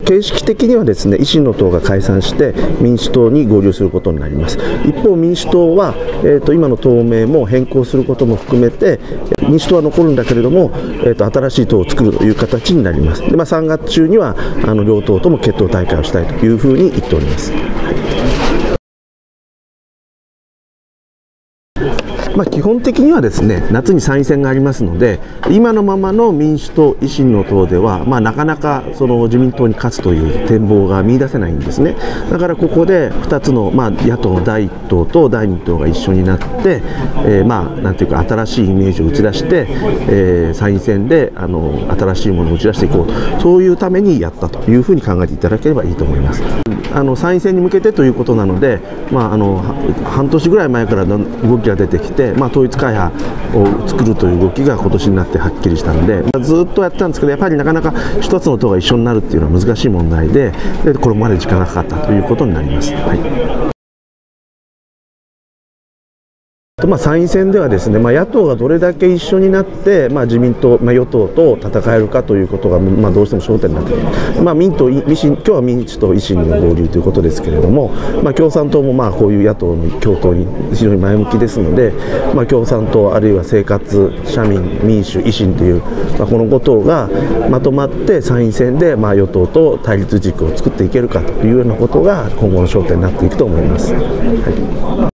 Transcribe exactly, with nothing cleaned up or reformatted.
形式的にはですね、維新の党が解散して民主党に合流することになります。一方、民主党は、えー、と今の党名も変更することも含めて、民主党は残るんだけれども、えー、と新しい党を作るという形になります。で、まあ、さんがつ中にはあの両党とも決闘大会をしたいというふうに言っております。まあ、基本的にはですね、夏に参院選がありますので、今のままの民主党、維新の党では、まあ、なかなかその自民党に勝つという展望が見出せないんですね。だからここでふたつの、まあ、野党のだいいっ党とだいに党が一緒になって、えー、まあなんていうか新しいイメージを打ち出して、えー、参院選であの新しいものを打ち出していこうと、そういうためにやったというふうに考えていただければいいと思います。あの参院選に向けてということなので、まあ、あの半年ぐらい前から動きが出てきて、まあ、統一会派を作るという動きが今年になってはっきりしたので、まあ、ずっとやってたんですけど、やっぱりなかなか一つの党が一緒になるっていうのは難しい問題で、でこれまで時間がかかったということになります。はい。まあ参院選ではですね、まあ、野党がどれだけ一緒になって、まあ、自民党、まあ、与党と戦えるかということが、まあ、どうしても焦点になってくる、まあ、民党維新、今日は民主党、維新の合流ということですけれども、まあ、共産党もまあこういう野党の共闘に非常に前向きですので、まあ、共産党、あるいは生活、社民、民主、維新という、まあ、このご党がまとまって参院選でまあ与党と対立軸を作っていけるかというようなことが今後の焦点になっていくと思います。はい。